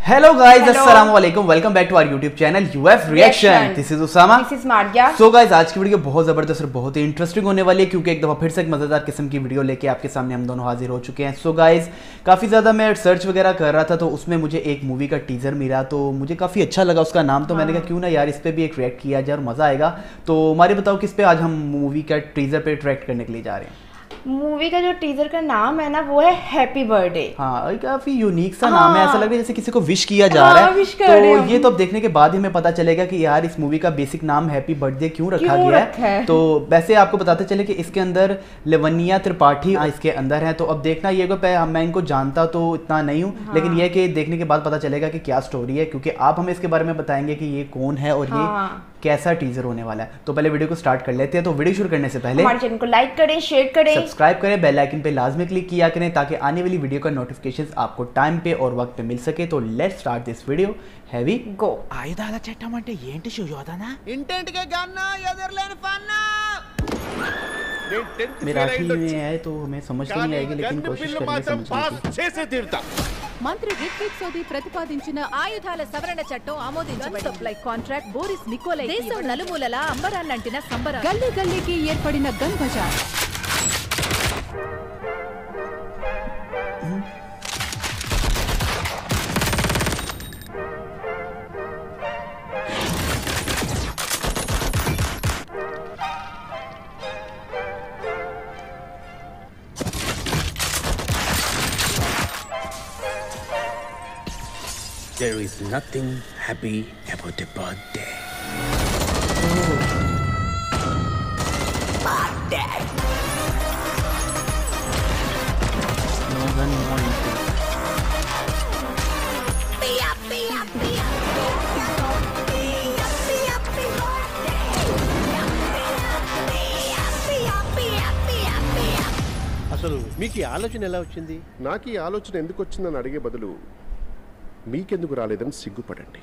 Hello guys, अस्सलाम वालेकुम, welcome back to our YouTube channel UF reaction. This is Usama, this is Maria. So guys, आज की video बहुत जबरदस्त और बहुत ही इंटरेस्टिंग होने वाली है क्योंकि एक दफा फिर से एक मजेदार किस्म की वीडियो लेके आपके सामने हम दोनों हाजिर हो चुके हैं। सो गाइस, काफी ज्यादा मैं सर्च वगैरह कर रहा था तो उसमें मुझे एक मूवी का टीजर मिला तो मुझे काफी अच्छा लगा उसका नाम। तो मैंने कहा क्यों ना यार इस पे भी एक रिएक्ट किया जाए और मजा आएगा। तो हमारे बताओ किस पे आज हम मूवी का टीजर पे रिएक्ट करने के लिए जा रहे हैं। मूवी का जो टीजर का नाम है ना वो है हैप्पी बर्थडे। हाँ, काफी यूनिक सा नाम है, ऐसा लग रहा है जैसे किसी को विश किया जा रहा है। विश कर तो रहे हैं ये तो अब देखने के बाद ही हमें पता चलेगा कि यार इस मूवी का बेसिक नाम हैप्पी बर्थडे क्यों रखा गया है। तो वैसे आपको बताते चले कि इसके अंदर लवनिया त्रिपाठी इसके अंदर है। तो अब देखना ये मैं इनको जानता तो इतना नहीं हूँ, लेकिन ये कि देखने के बाद पता चलेगा कि क्या स्टोरी है, क्योंकि आप हमें इसके बारे में बताएंगे कि ये कौन है और ये कैसा टीजर होने वाला है। तो पहले वीडियो को स्टार्ट कर लेते हैं। तो वीडियो शुरू करने से पहले हमारे चैनल को लाइक करें, शेयर करें, सब्सक्राइब करें, बेल आइकन पे लाजमी क्लिक किया करें ताकि आने वाली वीडियो का नोटिफिकेशंस आपको टाइम पे और वक्त पे मिल सके। तो let's start this video, heavy go. ఆయుధాల చట్టం అంటే ఏంటి సుయోధన? ఇంటెంట్కే గన్నా ఎదర్లేని ఫన్నా मराठी में है तो हमें समझ तो नहीं आएगी, लेकिन कोशिश करेंगे समझने की। చేసే తీరుతా మంత్రి రిత్విక్ సోది ప్రతిపాదించిన ఆయుధాల సవరణ చట్టం ఆమోదించబడింది. సప్లై కాంట్రాక్ట్ బోరిస్ నికోలై దేశం నలుమూలల అంబరాన్నంటిన సంబరం. గల్లీ గల్లీకి ఏర్పడిన గన్ బజార్. There is nothing happy about a birthday. No gun, no entry. అసలు మీకు ఈ ఆలోచన ఎలా వచ్చింది? నాకు ఈ ఆలోచన ఎందుకు వచ్చిందని అడిగే బదులు మీకెందుకు రాలేదని సిగ్గుపడండి.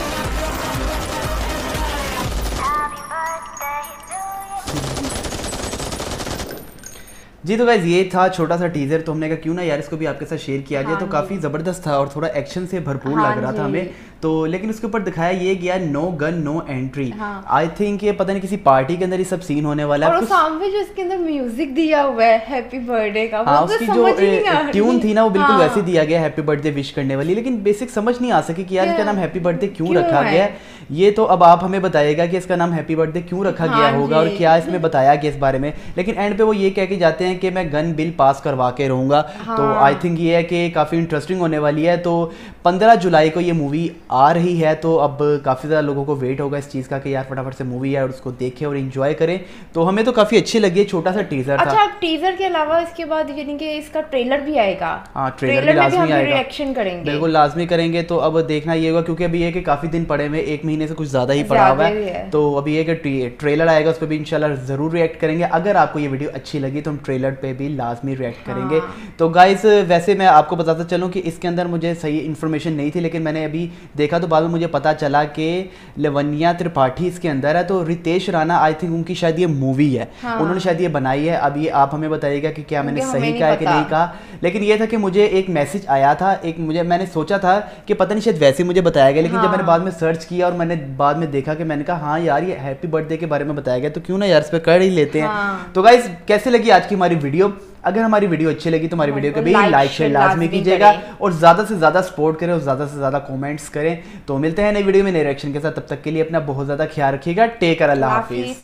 जी तो गाइस, ये था छोटा सा टीजर। तो हमने कहा क्यों ना यार इसको भी आपके साथ शेयर किया जाए। तो काफी जबरदस्त था और थोड़ा एक्शन से भरपूर लग रहा था हमें। तो लेकिन उसके ऊपर दिखाया ये गया no gun no entry. I think ये पता नहीं किसी पार्टी के अंदर ये सब सीन होने वाला है। और सामने जो इसके अंदर म्यूजिक दिया हुआ है हैप्पी बर्थडे का, हाँ, वो उसकी तो जो ट्यून थी ना वो बिल्कुल वैसे दिया गया हैप्पी बर्थडे विश करने वाली, लेकिन बेसिक समझ नहीं आ सकी कि यार इसका नाम हैप्पी बर्थडे क्यों रखा गया है। ये तो अब आप हमें बताइएगा कि इसका नाम हैप्पी बर्थडे क्यों रखा गया होगा और क्या इसमें बताया गया इस बारे में। लेकिन एंड पे वो ये कह के जाते हैं कि मैं गन बिल पास करवा के रहूंगा। तो आई थिंक ये है कि काफी इंटरेस्टिंग होने वाली है। तो 15 जुलाई को ये मूवी आ रही है। तो अब काफी ज्यादा लोगों को वेट होगा इस चीज का कि यार फटाफट से मूवी है और उसको देखें और एंजॉय करें। तो हमें तो काफी अच्छी लगी है, छोटा सा टीजर था। अच्छा, टीजर के अलावा इसके बाद यानी कि इसका ट्रेलर भी आएगा। हाँ, ट्रेलर भी लाजमी आएगा, रिएक्शन करेंगे, बिल्कुल लाजमी करेंगे। तो अब देखना ये होगा क्योंकि अभी ये कि काफी दिन पड़े हुए, एक महीने से कुछ ज्यादा ही पड़ा हुआ है। तो अभी ये कि ट्रेलर आएगा, उस पर भी इंशाल्लाह जरूर रिएक्ट करेंगे। अगर आपको ये वीडियो अच्छी लगी तो हम ट्रेलर पे भी लाजमी रिएक्ट करेंगे। तो गाइस, वैसे मैं आपको बताता चलूं कि इसके अंदर मुझे सही इन्फॉर्मेशन नहीं थी, लेकिन मैंने अभी देखा तो बाद में मुझे पता चला कि लवनिया त्रिपाठी इसके अंदर है। तो रितेश राणा, आई थिंक उनकी शायद ये मूवी है, उन्होंने शायद ये बनाई है। अब ये आप हमें बताइएगा कि क्या मैंने सही कहा है कि नहीं कहा। लेकिन ये था कि मुझे एक मैसेज आया था, मैंने सोचा था कि पता नहीं शायद वैसे मुझे बताया गया, लेकिन जब मैंने बाद में सर्च किया और मैंने बाद में देखा कि मैंने कहा हाँ यार ये हैप्पी बर्थडे के बारे में बताया गया, तो क्यों ना यार इस पे कर ही लेते हैं। तो गाइस, कैसे लगी आज की हमारी वीडियो? अगर हमारी वीडियो अच्छी लगी तो हमारी वीडियो को भी लाइक शेयर लाजमी कीजिएगा और ज्यादा से ज्यादा सपोर्ट करें और ज्यादा से ज्यादा कमेंट्स करें। तो मिलते हैं नई वीडियो में नए रिएक्शन के साथ, तब तक के लिए अपना बहुत ज्यादा ख्याल रखिएगा। टेक केयर, अल्लाह हाफिज।